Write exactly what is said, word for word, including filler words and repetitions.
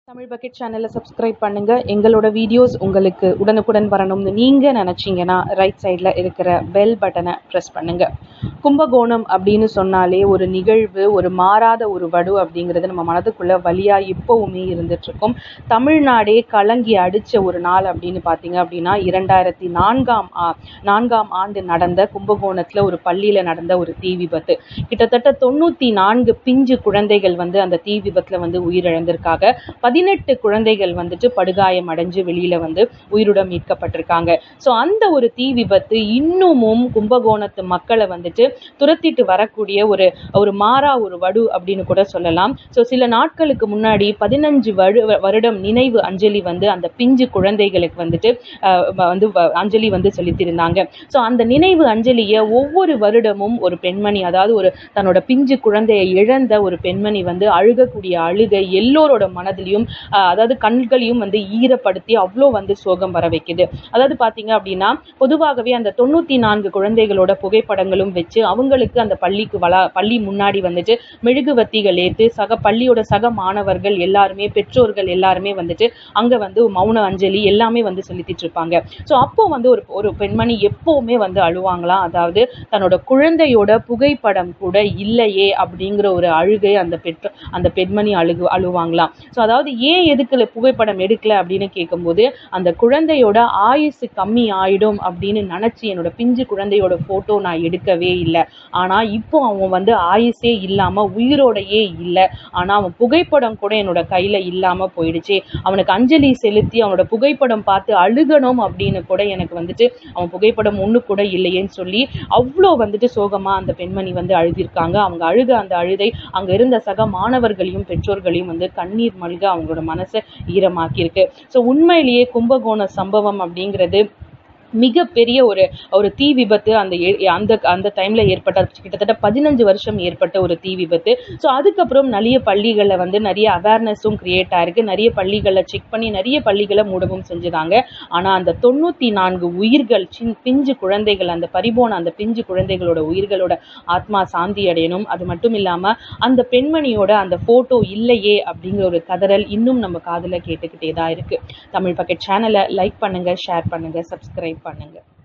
Tamil bucket சேனலை subscribe பண்ணுங்க. எங்களோட வீடியோஸ் உங்களுக்கு உடனுக்குடன் வரணும்னு நீங்க நினைச்சீங்கன்னா ரைட் சைடில் இருக்கிற பெல் பட்டனை ப்ரெஸ் பண்ணுங்க. கும்பகோணம் அப்படின்னு சொன்னாலே ஒரு நிகழ்வு, ஒரு மாறாத ஒரு வடு அப்படிங்கிறது நம்ம மனதுக்குள்ள வலியா இப்பவுமே இருந்துட்டு இருக்கும். தமிழ்நாடே கலங்கி அடிச்ச ஒரு நாள் அப்படின்னு பார்த்தீங்க அப்படின்னா இரண்டாயிரத்தி நான்காம் நான்காம் ஆண்டு நடந்த கும்பகோணத்துல ஒரு பள்ளியில நடந்த ஒரு தீ விபத்து. கிட்டத்தட்ட தொண்ணூத்தி நான்கு பிஞ்சு குழந்தைகள் வந்து அந்த தீ விபத்துல வந்து உயிரிழந்திருக்காங்க. பதினெட்டு குழந்தைகள் வந்துட்டு படுகாயம் அடைஞ்சு வெளியில வந்து உயிருடன் மீட்கப்பட்டிருக்காங்க. ஸோ அந்த ஒரு தீ விபத்து இன்னமும் கும்பகோணத்து மக்களை வந்துட்டு துரத்திட்டு வரக்கூடிய ஒரு ஒரு மாறா ஒரு வடு அப்படின்னு கூட சொல்லலாம். ஸோ சில நாட்களுக்கு முன்னாடி பதினஞ்சு வரு வருடம் நினைவு அஞ்சலி வந்து அந்த பிஞ்சு குழந்தைகளுக்கு வந்துட்டு வந்து அஞ்சலி வந்து செலுத்தியிருந்தாங்க. ஸோ அந்த நினைவு அஞ்சலியை ஒவ்வொரு வருடமும் ஒரு பெண்மணி, அதாவது ஒரு தன்னோட பிஞ்சு குழந்தையை இழந்த ஒரு பெண்மணி வந்து அழுகக்கூடிய அழுகை எல்லோரோட மனதிலையும் அதாவது கண்களையும் வந்து ஈரப்படுத்தி அவ்வளோ வந்து சோகம் வர வைக்குது. அதாவது பார்த்தீங்க அப்படின்னா பொதுவாகவே அந்த தொண்ணூத்தி நான்கு குழந்தைகளோட புகைப்படங்களும் வச்சு அவங்களுக்கு அந்த பள்ளிக்கு வளா பள்ளி முன்னாடி வந்துட்டு மெழுகுவத்திகள் ஏற்று சக பள்ளியோட சக மாணவர்கள் எல்லாருமே, பெற்றோர்கள் எல்லாருமே வந்துட்டு அங்க வந்து மௌன அஞ்சலி எல்லாமே வந்து செலுத்திட்டு இருப்பாங்க. ஸோ அப்போ வந்து ஒரு ஒரு பெண்மணி எப்பவுமே வந்து அழுவாங்களாம். அதாவது தன்னோட குழந்தையோட புகைப்படம் கூட இல்லையே அப்படிங்கிற ஒரு அழுகை அந்த பெற்ற அந்த பெண்மணி அழுகு அழுவாங்களாம். ஸோ அதாவது ஏன் எதுக்குல புகைப்படம் எடுக்கல அப்படின்னு கேட்கும்போது அந்த குழந்தையோட ஆயுசு கம்மி ஆயிடும் அப்படின்னு நினைச்சு என்னோட பிஞ்சு குழந்தையோட போட்டோ நான் எடுக்கவே இல்லை. ஆனா இப்போ அவன் வந்து ஆயுசே இல்லாம உயிரோடையே இல்லை. ஆனா அவன் புகைப்படம் கூட என்னோட கையில இல்லாம போயிடுச்சு. அவனுக்கு அஞ்சலி செலுத்தி அவனோட புகைப்படம் பார்த்து அழுகணும் அப்படின்னு கூட எனக்கு வந்துட்டு அவன் புகைப்படம் ஒண்ணு கூட இல்லையேன்னு சொல்லி அவ்வளோ வந்துட்டு சோகமா அந்த பெண்மணி வந்து அழுதிருக்காங்க. அவங்க அழுக அந்த அழுதை அங்க இருந்த சக மாணவர்களையும் பெற்றோர்களையும் வந்து கண்ணீர் மல்க அவங்களோட மனசை ஈரமாக்கியிருக்கு. ஸோ உண்மையிலேயே கும்பகோண சம்பவம் அப்படிங்கிறது மிகப்பெரிய ஒரு ஒரு தீ விபத்து. அந்த அந்த அந்த டைம்ல ஏற்பட்ட கிட்டத்தட்ட பதினஞ்சு வருஷம் ஏற்பட்ட ஒரு தீ விபத்து. ஸோ அதுக்கப்புறம் நிறைய பள்ளிகளில் வந்து நிறைய அவேர்னஸும் கிரியேட் ஆயிருக்கு. நிறைய பள்ளிகளை செக் பண்ணி நிறைய பள்ளிகளை மூடவும் செஞ்சுதாங்க. ஆனா அந்த தொண்ணூத்தி நான்கு உயிர்கள் சின் பிஞ்சு குழந்தைகள், அந்த பறிபோன அந்த பிஞ்சு குழந்தைகளோட உயிர்களோட ஆத்மா சாந்தி அடையணும். அது மட்டும் இல்லாம அந்த பெண்மணியோட அந்த போட்டோ இல்லையே அப்படிங்கிற ஒரு கதறல் இன்னும் நம்ம காதுல கேட்டுக்கிட்டே தான் இருக்கு. தமிழ் பக்கெட் சேனலை லைக் பண்ணுங்க, ஷேர் பண்ணுங்க, சப்ஸ்கிரைப் பண்ணுங்க.